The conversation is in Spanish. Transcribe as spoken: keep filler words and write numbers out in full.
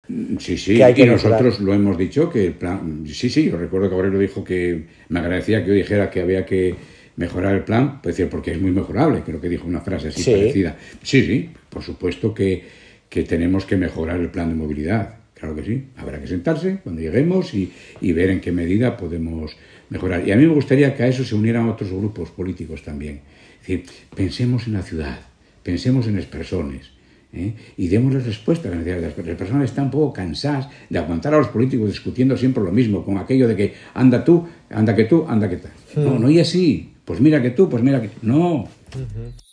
Sí, sí, que hay que y mejorar. nosotros lo hemos dicho, que el plan... Sí, sí, yo recuerdo que Aurelio dijo que me agradecía que yo dijera que había que mejorar el plan, pues decir, porque es muy mejorable, creo que dijo una frase así Sí. parecida. Sí, sí, por supuesto que, que tenemos que mejorar el plan de movilidad, claro que sí. Habrá que sentarse cuando lleguemos y, y ver en qué medida podemos mejorar. Y a mí me gustaría que a eso se unieran otros grupos políticos también. Es decir, pensemos en la ciudad, pensemos en las personas, ¿eh? Y démosles respuesta a las necesidades. Las personas están un poco cansadas de aguantar a los políticos discutiendo siempre lo mismo, con aquello de que anda tú, anda que tú, anda que tal. No, no y así. Pues mira que tú, pues mira que... No. Uh-huh.